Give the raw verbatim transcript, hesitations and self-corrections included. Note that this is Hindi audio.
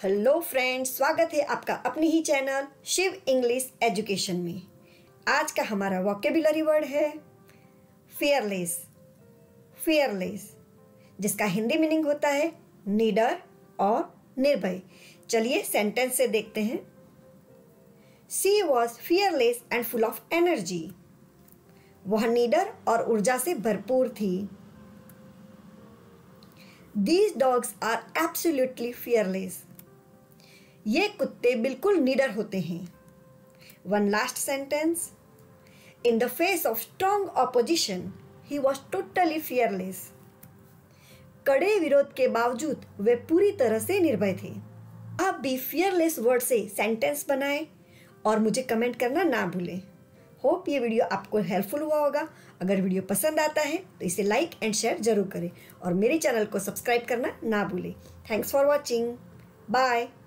हेलो फ्रेंड्स, स्वागत है आपका अपनी ही चैनल शिव इंग्लिश एजुकेशन में। आज का हमारा वोकेबुलरी वर्ड है फियरलेस। फियरलेस जिसका हिंदी मीनिंग होता है निडर और निर्भय। चलिए सेंटेंस से देखते हैं। She was fearless and full of energy. वह निडर और ऊर्जा से भरपूर थी। These dogs are absolutely fearless. ये कुत्ते बिल्कुल निडर होते हैं। One last sentence. In the face of strong opposition, he was totally fearless. कड़े विरोध के बावजूद वे पूरी तरह से निर्भय थे। आप भी fearless वर्ड से सेंटेंस बनाएं और मुझे कमेंट करना ना भूलें। होप ये वीडियो आपको हेल्पफुल हुआ होगा। अगर वीडियो पसंद आता है तो इसे लाइक एंड शेयर जरूर करें और मेरे चैनल को सब्सक्राइब करना ना भूलें। Thanks for watching. बाय।